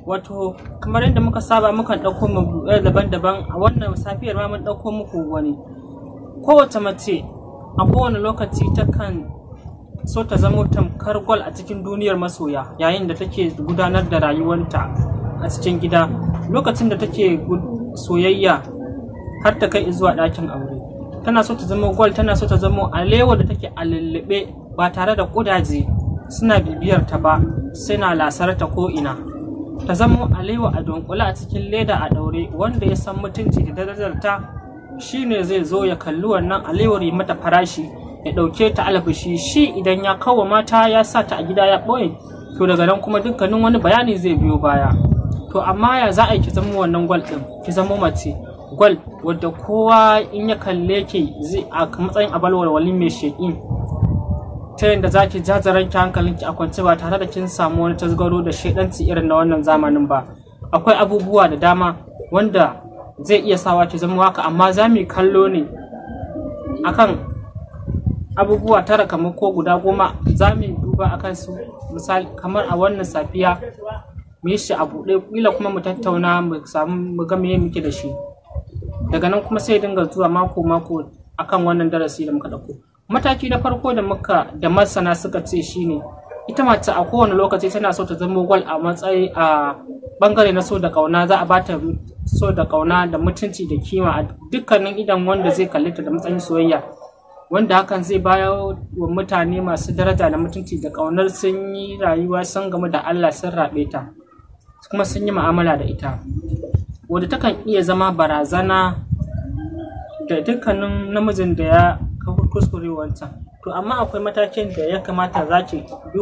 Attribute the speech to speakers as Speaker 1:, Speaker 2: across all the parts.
Speaker 1: wato kamar yadda muka saba mukan ɗauko mabuɗai daban-daban. A wannan safiyar ma mun ɗauko muku wani. Kowace mace a kowane lokaci takan so ta zamo tamkar gwal a cikin duniyar masoya yayin da take gudanar da rayuwanta a cikin gida, lokacin da take soyayya har ta kai zuwa ɗakin aure. Tana so ta zama gwal, tana so ta zama alewa da take a lullube ba tare da ƙudaje suna bibiyar ta ba, suna lasar ta ko ina. Ta zama alewa a dunkule a cikin leda a daure, wanda ya san mutunci da darajar ta shine zai zo ya kalli wannan alewar, yi mata farashi, ya dauke ta albashi. Shi idan ya kawo mata ya sa ta a gida ya boye, to daga nan kuma dukkanin wani bayani zai biyo baya. To amma ya za a yi ki zama wannan gwal din, ki zama mace gwal wadda kowa in ya kalle ki zai a matsayin abalwalwali mai sheƙi, ta yadda za ki jazaranki hankalinki a kwance ba tare da kin samu wani tasgaro da shaidanci irin na wannan zamanin ba. Akwai abubuwa da dama wanda zai iya sawa ki zama haka, amma za mu kallo ne akan abubuwa tara kamar ko guda 10 za mu duba akan su. Misali kamar a wannan safiya mu yi shi a buɗe, kila kuma mu tattauna mu ga meye muke da shi. Daga nan kuma sai dinga zuwa mako akan wannan darasi da muka ɗauko. Mataki na farko da masana suka ce shine ita mace a kowane lokaci tana so ta zama gwal a matsayi a bangare na so da kauna. Za a bata so da kauna da mutunci da kima a dukkanin idan wanda zai kalle ta da matsayin soyayya, wanda hakan zai bayar wa mutane masu daraja da mutunci da kaunar sun yi rayuwa sun gamu da Allah, sun rabe ta kuma sun yi mu'amala da ita, wadda takan iya zama barazana da dukkanin namijin da ya kuskure wancan. To amma akwai matakin da ya kamata za ki bi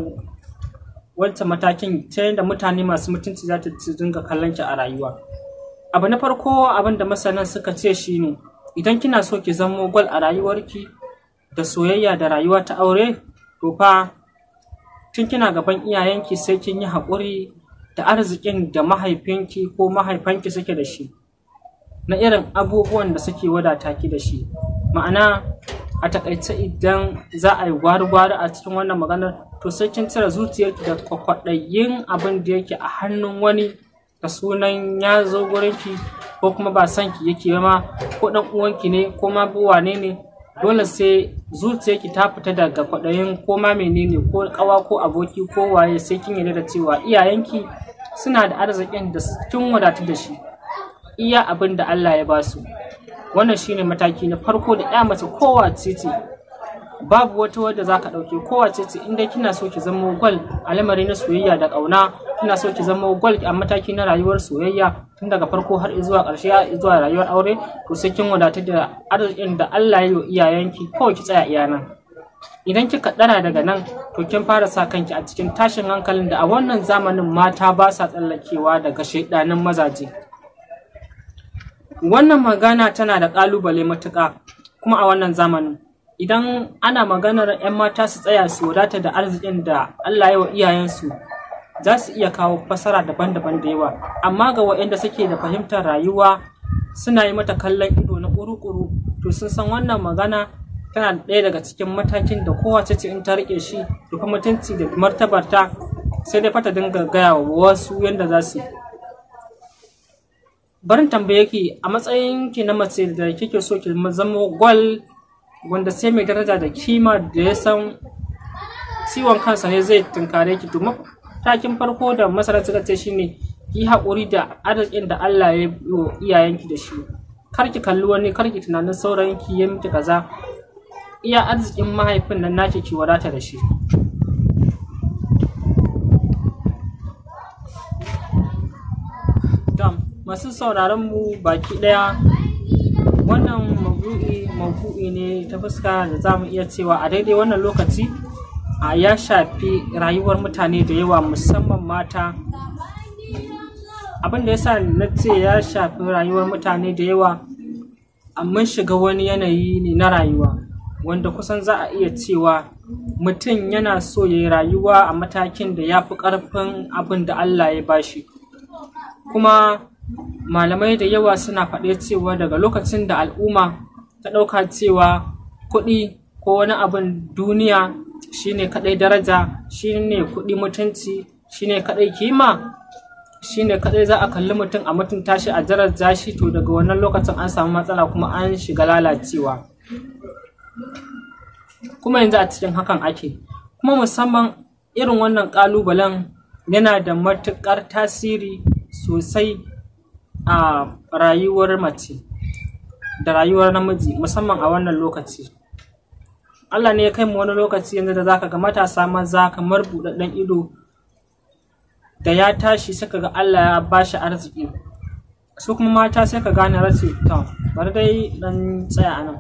Speaker 1: wancan matakin ta yadda mutane masu mutunci za ta dinga kallon ki a rayuwa. Abu na farko, abin da masanan suka ce shine idan kina so ki zamo gwal a rayuwarki da soyayya da rayuwa ta aure, to fa tun kina gaban iyayenki sai kin yi haƙuri da arzikin da mahaifinki ko mahaifanki suke da shi, na irin abubuwan da suke wadata ki da shi. Ma'ana a takaice, idan za a yi gwari-gwari a cikin wannan maganar, to sai kin cire zuciyarki da kwakwadayin abin da yake a hannun wani da sunan ya zo gurinki, ko kuma ba san ki yake ma, ko dan uwanki ne ko ma wane ne. Dole sai zuciyarki ta fita daga kwadayin ko ma menene, ko kawa ko aboki ko waye, sai kin yarda da cewa iyayenki suna da arzikin da kin wadatu da shi, iya abin da Allah ya ba su. Wannan shine mataki na farko da ya mace kowace ce, babu wata wadda zaka dauke, kowace ce inda kina so ki zama gwal a lamari na soyayya da kauna, kina so ki zama gwal a mataki na rayuwar soyayya tun daga farko har zuwa ƙarshe zuwa rayuwar aure, to sai kin wadata da arzikin da Allah ya yi wa iyayenki, kawai ki tsaya iya nan. Idan kika dara daga nan, to kin fara sa kanki a cikin tashin hankalin da a wannan zamanin mata ba sa tsallakewa daga shaidanin mazaje. Wannan magana tana da ƙalubale matuƙa kuma a wannan zamanin. Idan ana maganar 'yan mata su tsaya su wadata da arzikin da Allah ya wa iyayensu, za su iya kawo fasara daban-daban da yawa, amma ga waɗanda suke da fahimtar rayuwa suna yi mata kallon ido na ƙuru-ƙuru, to sun san wannan magana tana ɗaya daga cikin matakin da kowace ce in ta riƙe shi da kuma mutunci da martabarta, sai dai fata dinga gaya wa wasu yadda za su yi. Barin tambaye ki, a matsayin ki na mace da kike so ki zama gwal wanda sai mai daraja da kima da ya san ciwon kansa ne zai tunkare ki, to matakin farko da masana suka ce shine ki haƙuri da arzikin da Allah ya yi wa iyayenki da shi. Kar ki kalli wani, kar ki tunanin saurayinki ya miki kaza, iya arzikin mahaifin nan naki ki wadata da shi. Masu sauraron mu baki daya, wannan maudu'i ne ta fuska da za mu iya cewa a daidai wannan lokaci ya shafi rayuwar mutane da yawa, musamman mata. Abin da yasa na ce ya shafi rayuwar mutane da yawa, mun shiga wani yanayi ne na rayuwa wanda kusan za a iya cewa mutum yana so ya yi rayuwa a matakin da ya fi ƙarfin abin da Allah ya bashi. Kuma malamai da yawa suna faɗe cewa daga lokacin da al'umma ta ɗauka cewa kuɗi ko wani abin duniya shine kaɗai daraja, shine kuɗi mutunci, shine kaɗai kima, shine kadai za a kalli mutum a mutunta shi a daraja shi, to daga wannan lokacin an samu matsala kuma an shiga lalacewa. Kuma yanzu a cikin hakan ake, kuma musamman irin wannan kalubalen yana da matukar tasiri sosai a rayuwar mace da rayuwar namiji, musamman a wannan lokaci. Allah ne ya kai mu wani lokaci yanzu da zaka ga matasa maza kamar buɗaɗɗen ido da ya tashi suka ga Allah ya bashi arziki, su kuma mata sai ka gane race to bari dai dan tsaya anan.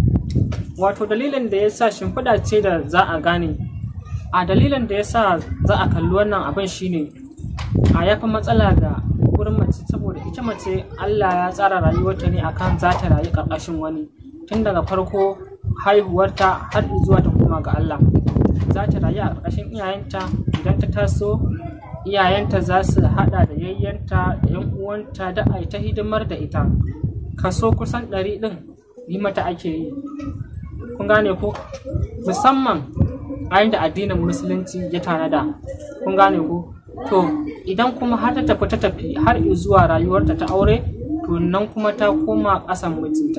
Speaker 1: Wato dalilin da yasa shimfiɗa ce da za a gane, a dalilin da yasa za a kalli wannan abin shine a yafi matsala da wurin mace, saboda ita mace Allah ya tsara rayuwarta ne akan za ta rayu ƙarƙashin wani tun daga farko haihuwarta har zuwa ta koma ga Allah. Za ta rayu a ƙarƙashin iyayenta, idan ta taso iyayenta za su haɗa da yayyanta da 'yan uwanta da ai ta hidimar da ita. Kaso kusan 100 ɗin yi mata ake yi, kun gane ko, musamman a yanda addinin musulunci ya tanada, kun gane ko. To idan kuma har ta tafi har zuwa rayuwarta ta aure, to nan kuma ta koma ƙasan mijinta,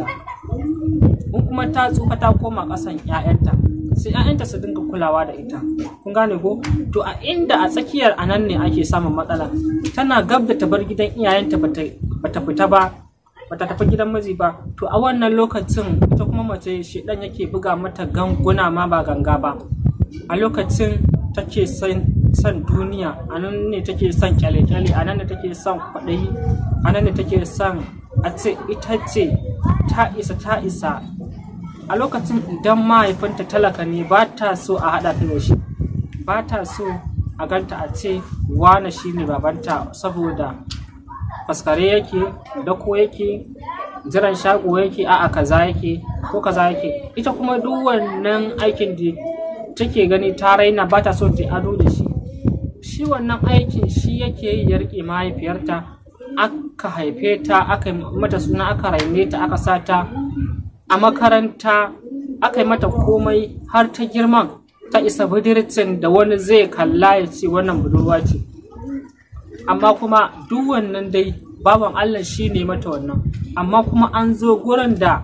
Speaker 1: in kuma ta tsufa ta koma ƙasan 'ya'yanta, sai 'ya'yanta su dinga kulawa da ita, kun gane ko. To a inda a tsakiyar anan ne ake samun matsala, tana gab da ta bar gidan iyayenta bata fita ba, bata tafi gidan miji ba, to a wannan lokacin ita kuma mace shedan yake buga mata ganguna ma ba ganga ba. A lokacin take son duniya, a nan ne take son kyale-kyale, a nan ne take son kwaɗayi, a nan ne take son a ce ita ce ta isa. A lokacin idan mahaifinta talaka ne ba ta so a haɗa ta da shi, ba ta so a ganta a ce wane shi ne babanta, saboda faskare yake, dako yake, jiran shago yake, a'a kaza yake ko kaza yake. Ita kuma duk wannan aikin da take gani ta raina ba ta so ta ado da shi wannan aikin shi yake yi ya rike mahaifiyarta, aka haife ta, aka mata suna, aka raine ta, aka sa ta a makaranta, aka yi mata komai har ta girman ta isa budurcin da wani zai kalla ya ce wannan budurwa ce. Amma kuma duk wannan dai baban Allah shi ne mata wannan, amma kuma an zo gurin da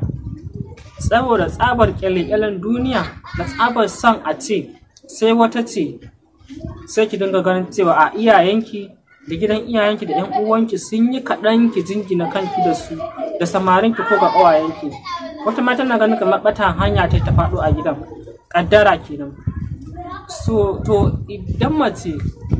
Speaker 1: saboda tsabar kyale-kyalen duniya da tsabar son a ce sai wata ce, sai ki dinga ganin cewa a iyayenki da gidan iyayenki da 'yan uwanki sun yi kaɗan ki jingina kanki da su da samarinki ko ga ƙawayenki. Wata ma tana ganin kamar ɓata hanya ta faɗo a gidan, ƙaddara kenan. So to idan mace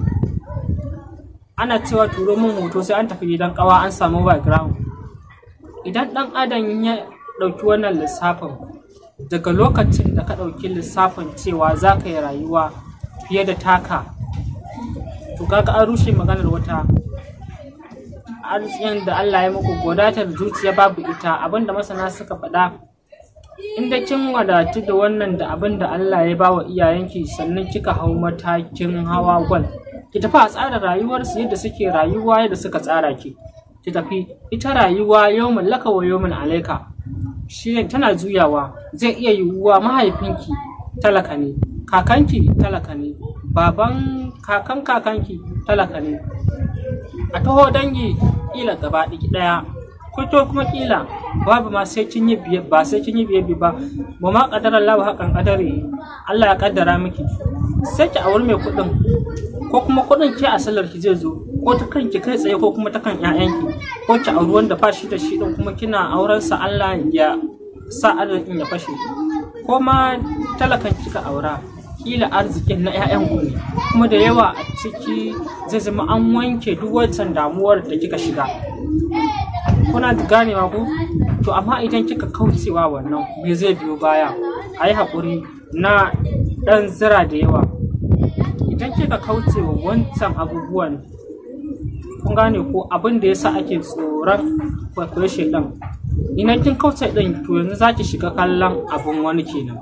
Speaker 1: ana cewa turo min hoto sai an tafi gidan ƙawa an samu background, idan ɗan adam ya ɗauki wannan lissafin, daga lokacin da ka ɗauki lissafin cewa za ka yi rayuwa fiye da taka, to kaga an rushe maganar wata. Arzikin da Allah ya muku wadatar zuciya babu ita, abinda masana suka faɗa, inda kin wadatu da wannan da abinda Allah ya bawa iyayenki, sannan kika hau matakin hawa gwal, ki tafi a tsara rayuwarsu yadda suke rayuwa, yadda suka tsara ki tafi. Ita rayuwa yawmin laka wa yawmin alaika, shi tana juyawa. Zai iya yiwuwa mahaifinki talaka ne, kakanki talaka ne, baban kakanki talaka ne, a taho dangi kila gaba ɗaya, ko kuma kila babu ma sai kin yi biye ba ba ma kadara Allah hakan kadari, Allah ya kaddara miki sai ki aure mai kuɗin, ko kuma kuɗin ke asalar ki zai zo, ko ta kanki kai tsaye ko kuma ta kan ƴaƴanki, ko ki aure wanda ba shi da shi din kuma kina auren sa Allah ya sa arzikin ya fashe, ko ma talakan kika aura kila arzikin na 'ya'yanku ne, kuma da yawa a ciki zai zama an wanke duk wancan damuwar da kika shiga. Kuna ganewa ko? To amma idan kika kaucewa wannan, me zai biyo baya? A yi haƙuri na ɗan zira da yawa. Idan kika kaucewa wancan abubuwan, kun gane ko, abin da yasa ake tsoron kwaikwayo shedan, idan kin kauce ɗin, to yanzu zaki shiga kallon abin wani kenan.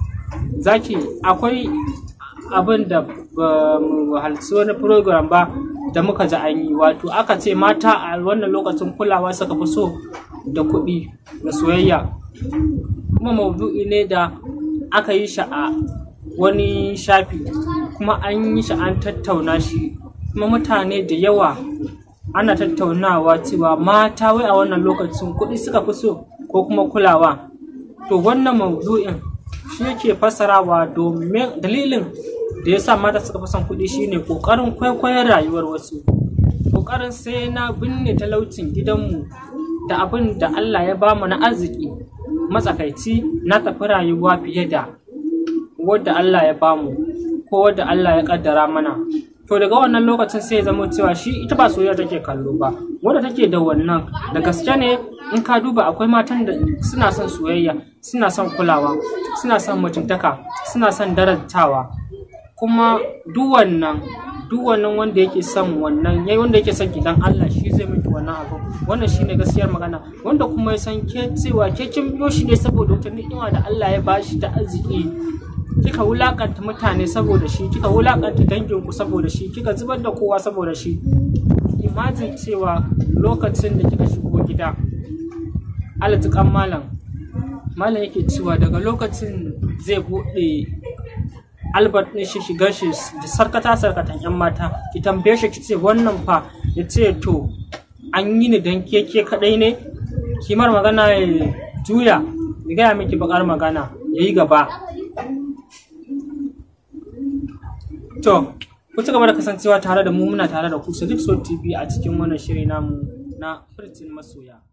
Speaker 1: Akwai abin da ba mu halarci wani program ba da muka ji an yi, wato aka ce mata a wannan lokacin kulawa suka fi so da kuɗi da soyayya, kuma maudu'i ne da aka yi shi a wani shafi, kuma an yi shi an tattauna shi, kuma mutane da yawa ana tattaunawa cewa mata wai a wannan lokacin kuɗi suka fi so ko kuma kulawa. To wannan maudu'in shi yake fassarawa, domin dalilin da yasa mata suka fi son kuɗi shine ƙoƙarin kwaikwayon rayuwar wasu, ƙoƙarin sai na binne talaucin gidanmu da abin da Allah ya bamu na arziki matsakaici, na tafi rayuwa fiye da wadda Allah ya bamu ko wadda Allah ya kaddara mana. To daga wannan lokacin sai ya zama cewa shi ita ba soyayya take kallo ba, wadda take da wannan da gaske ne. In ka duba akwai matan da suna son soyayya, suna son kulawa, suna son mutuntaka, suna son darajawa, kuma duk wannan wanda yake son wannan wanda yake son gidan Allah shi zai miki wannan abu. Wannan shine gaskiyar magana. Wanda kuma ya san ke cewa ke kin biyo shi ne saboda wata ni'ima da Allah ya bashi da arziki, kika wulakanta mutane saboda shi, kika wulakanta danginku saboda shi, kika zubar da kowa saboda shi. Imagine cewa lokacin da kika shigo gida, alatukan malam yake cewa daga lokacin zai bude Albert ɗin shi shigar shi da sarkatan yan mata, ki tambaye shi ki ce wannan fa, ya ce to an yi ni dan keke kadai ne, kimar magana ya juya ya gaya miki bakar magana ya yi gaba. To ku ci gaba da kasancewa tare da mu, muna tare da ku Sadiq So TV a cikin wannan shiri namu na Furtin Masoya.